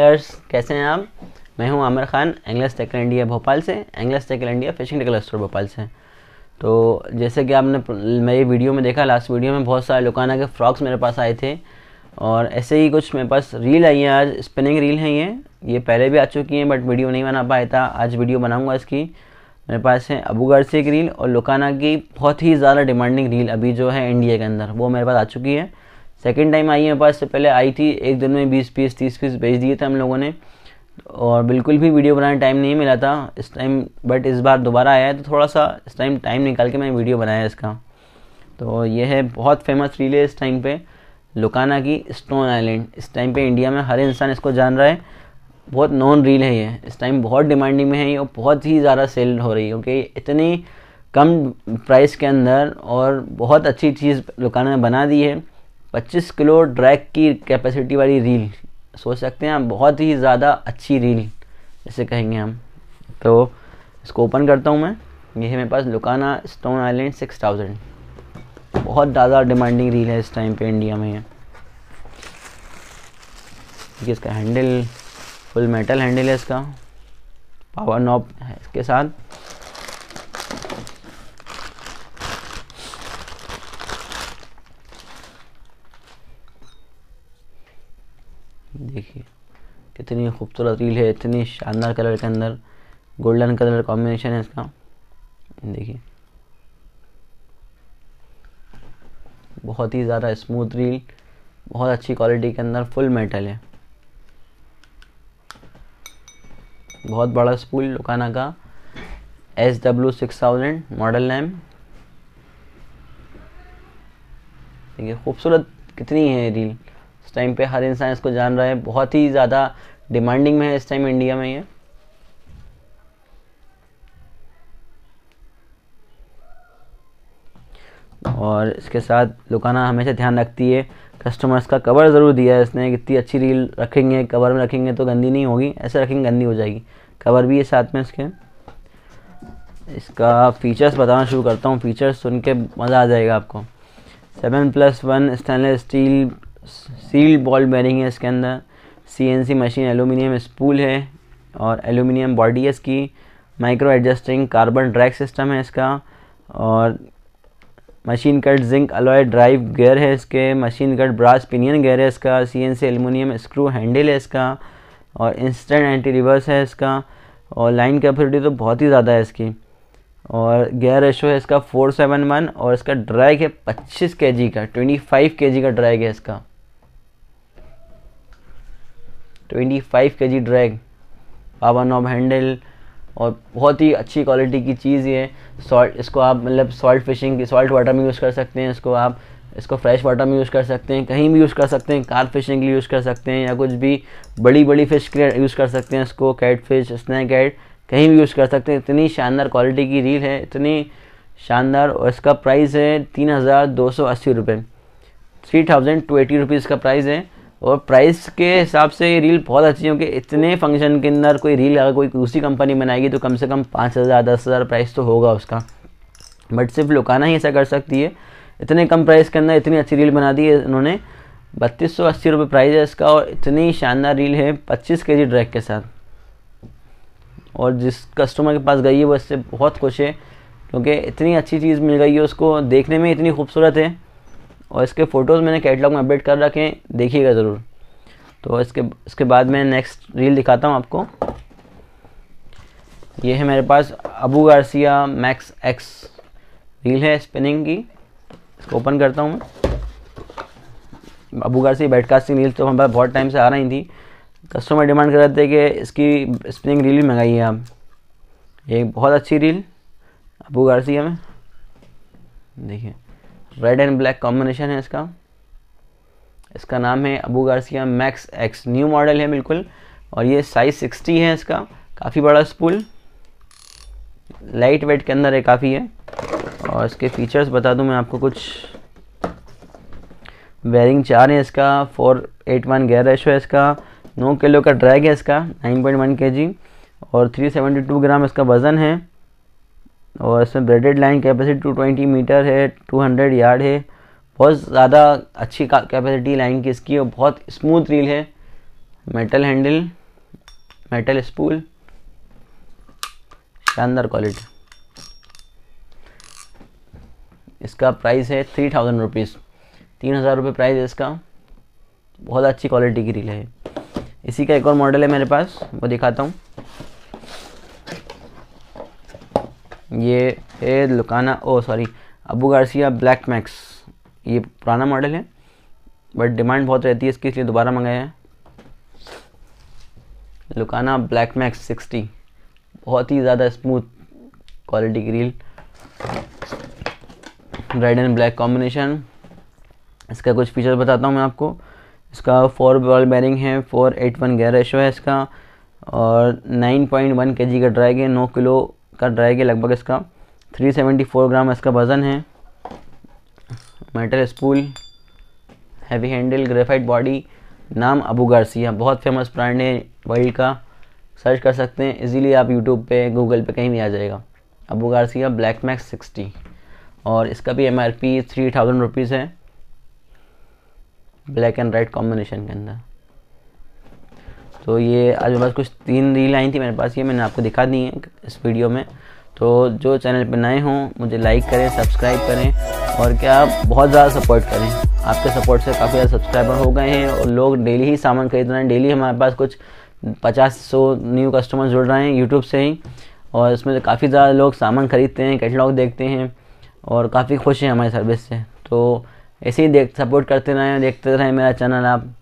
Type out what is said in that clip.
Anglers, कैसे हैं आप? मैं हूं Aamir Khan, anglers tackle India Bhopal से, anglers tackle India fishing tackle store Bhopal से। तो जैसे कि आपने मेरी वीडियो में देखा, लास्ट वीडियो में बहुत सारे लुकाना के फ्रॉक्स मेरे पास आए थे और ऐसे ही कुछ मेरे पास रील आई है। आज स्पिनिंग रील हैं ये पहले भी आ चुकी हैं बट वीडियो नहीं बना पाया था। आज वीडियो बनाऊंगा इसकी। मेरे पास है अबू गार्सिया की रील और लुकाना की बहुत ही ज़्यादा डिमांडिंग रील अभी जो है इंडिया के अंदर, वो मेरे पास आ चुकी है। सेकंड टाइम आई है मेरे पास, से पहले आई थी एक दिन में 20 पीस 30 पीस बेच दिए थे हम लोगों ने और बिल्कुल भी वीडियो बनाने टाइम नहीं मिला था इस टाइम, बट इस बार दोबारा आया है तो थोड़ा सा इस टाइम निकाल के मैंने वीडियो बनाया इसका। तो ये है बहुत फेमस रील है इस टाइम पे, लुकाना की स्टोन आइलैंड। इस टाइम पे इंडिया में हर इंसान इसको जान रहा है, बहुत नॉन रील है ये, इस टाइम बहुत डिमांडिंग में है ये और बहुत ही ज़्यादा सेल हो रही है क्योंकि इतनी कम प्राइस के अंदर और बहुत अच्छी चीज़ लुकाना ने बना दी है। 25 किलो ड्रैग की कैपेसिटी वाली रील, सोच सकते हैं आप, बहुत ही ज़्यादा अच्छी रील जैसे कहेंगे हम। तो इसको ओपन करता हूँ मैं। ये है मेरे पास लुकाना स्टोन आइलैंड 6000, बहुत ज़्यादा डिमांडिंग रील है इस टाइम पे इंडिया में। ये इसका हैंडल फुल मेटल हैंडल है, इसका पावर नॉब है इसके साथ। देखिए कितनी खूबसूरत रील है, इतनी शानदार कलर के अंदर, गोल्डन कलर कॉम्बिनेशन है इसका। देखिए बहुत ही ज़्यादा स्मूथ रील, बहुत अच्छी क्वालिटी के अंदर, फुल मेटल है। बहुत बड़ा स्पूल लुकाना का SW6000 मॉडल नेम। देखिए खूबसूरत कितनी है रील, इस टाइम पे हर इंसान इसको जान रहा है, बहुत ही ज़्यादा डिमांडिंग में है इस टाइम इंडिया में ये। और इसके साथ लुकाना हमेशा ध्यान रखती है कस्टमर्स का, कवर ज़रूर दिया है इसने। कितनी अच्छी रील रखेंगे, कवर में रखेंगे तो गंदी नहीं होगी, ऐसे रखेंगे गंदी हो जाएगी। कवर भी है साथ में इसके। इसका फीचर्स बताना शुरू करता हूँ, फीचर्स सुन के मज़ा आ जाएगा आपको। 7+1 stainless steel seal ball bearing है इसके अंदर। CNC मशीन एल्यूमिनियम स्पूल है और एल्यूमिनियम बॉडी है इसकी। Micro adjusting carbon drag system है इसका और machine cut zinc alloy drive gear है इसके। Machine cut brass pinion gear है इसका। CNC एल्यूमिनियम स्क्रू हैंडल है इसका और इंस्टेंट एंटी रिवर्स है इसका। और लाइन कैपेसिटी तो बहुत ही ज़्यादा है इसकी। और गियर रेशो है इसका 4:1 और इसका ड्रैग है 25 kg का, 25 kg का ड्रैग है इसका, 25 kg drag. Power knob handle और बहुत ही अच्छी क्वालिटी की चीज़ ये। सॉल्ट, इसको आप मतलब सॉल्ट फिशिंग की सॉल्ट वाटर में यूज़ कर सकते हैं इसको, आप इसको फ्रेश वाटर में यूज़ कर सकते हैं, कहीं भी यूज़ कर सकते हैं। कार फिशिंग के लिए यूज़ कर सकते हैं या कुछ भी बड़ी फ़िश के लिए यूज़ कर सकते हैं इसको, कैट फिश, स्नैक कैट, कहीं भी यूज़ कर सकते हैं। इतनी शानदार क्वालिटी की रील है, इतनी शानदार। और इसका प्राइस है 3280 रुपये, 3280 रुपीज़ का प्राइस है। और प्राइस के हिसाब से ये रील बहुत अच्छी है क्योंकि इतने फंक्शन के अंदर कोई रील अगर कोई दूसरी कंपनी बनाएगी तो कम से कम 5000 10,000 प्राइस तो होगा उसका, बट सिर्फ लुकाना ही ऐसा कर सकती है। इतने कम प्राइस के अंदर इतनी अच्छी रील बना दी है इन्होंने। 3280 रुपये प्राइस है इसका और इतनी शानदार रील है 25 kg ड्रैग के साथ। और जिस कस्टमर के पास गई है वो इससे बहुत खुश है क्योंकि इतनी अच्छी चीज़ मिल गई है उसको, देखने में इतनी खूबसूरत है। और इसके फ़ोटोज़ मैंने कैटलॉग में अपडेट कर रखे हैं, देखिएगा ज़रूर। तो इसके बाद मैं नेक्स्ट रील दिखाता हूँ आपको। ये है मेरे पास Abu Garcia Max X reel है स्पिनिंग की। इसको ओपन करता हूँ मैं। अबू गार्सिया बेडकास्टिंग रील तो हमारे बहुत टाइम से आ रही थी, कस्टमर डिमांड कर रहे थे कि इसकी स्पिनिंग रील भी मंगाइए आप। ये बहुत अच्छी रील अबू गार्सिया में, देखिए रेड एंड ब्लैक कॉम्बिनेशन है इसका। इसका नाम है Abu Garcia Max X, new model है बिल्कुल। और ये साइज़ 60 है इसका, काफ़ी बड़ा स्पूल, लाइट वेट के अंदर है काफ़ी है। और इसके फीचर्स बता दूं मैं आपको कुछ। बेरिंग 4 है इसका, 4:1 गियर रेशो है इसका, 9 किलो का ड्रैग है इसका, 9.1 kg और 372 ग्राम इसका वज़न है। और इसमें ब्रेडेड लाइन कैपेसिटी 220 मीटर है, 200 यार्ड है। बहुत ज़्यादा अच्छी कैपेसिटी लाइन की इसकी और बहुत स्मूथ रील है। मेटल हैंडल, मेटल स्पूल, शानदार क्वालिटी। इसका प्राइस है 3000 रुपीज़, 3000 रुपये प्राइस है इसका। बहुत अच्छी क्वालिटी की रील है। इसी का एक और मॉडल है मेरे पास, वो दिखाता हूँ। ये है Lucana Abu Garcia Black Max. ये पुराना मॉडल है बट डिमांड बहुत रहती है इसकी, इसलिए दोबारा मंगाया है। लुकाना ब्लैक मैक्स 60, बहुत ही ज़्यादा स्मूथ क्वालिटी की reel, red and black combination. इसका कुछ फीचर बताता हूँ मैं आपको। इसका 4 बॉल बेरिंग है, 4:8:1 गियर रेशो है इसका, और 9.1 kg का ड्रैग है, 9 किलो का ड्रैग है लगभग इसका, 374 ग्राम इसका वज़न है। Metal spool, heavy handle, graphite body. नाम अबू गार्सिया, बहुत फेमस ब्रांड है वर्ल्ड का। सर्च कर सकते हैं इजीली आप यूट्यूब पे, गूगल पे, कहीं भी आ जाएगा। अबू गार्सिया ब्लैक मैक्स 60, और इसका भी MRP 3000 रुपीज़ है, ब्लैक एंड रेड कॉम्बिनेशन के अंदर। तो ये आज मेरे पास कुछ 3 रील आई थी मेरे पास, ये मैंने आपको दिखा दी है इस वीडियो में। तो जो चैनल पर नए हों मुझे लाइक करें, सब्सक्राइब करें, और क्या बहुत ज़्यादा सपोर्ट करें। आपके सपोर्ट से काफ़ी ज़्यादा सब्सक्राइबर हो गए हैं और लोग डेली ही सामान खरीद रहे हैं। डेली हमारे पास कुछ 50-100 न्यू कस्टमर जुड़ रहे हैं यूट्यूब से ही, और इसमें काफ़ी ज़्यादा लोग सामान खरीदते हैं, कैटलॉग देखते हैं और काफ़ी खुश हैं हमारी सर्विस से। तो ऐसे ही सपोर्ट करते रहें, देखते रहें मेरा चैनल आप।